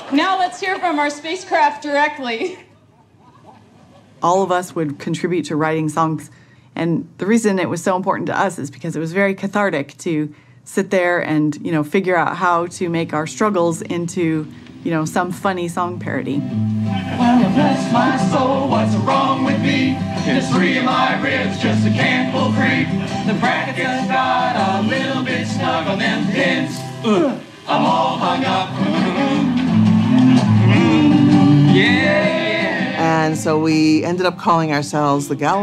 Now let's hear from our spacecraft directly. All of us would contribute to writing songs, and the reason it was so important to us is because it was very cathartic to sit there and, figure out how to make our struggles into, some funny song parody. Well, bless my soul, what's wrong with me? There's 3 of my ribs, just a can't pull free. The bracket just got a little bit snug on them pins. I'm all hung up. Yeah. And so we ended up calling ourselves the Gal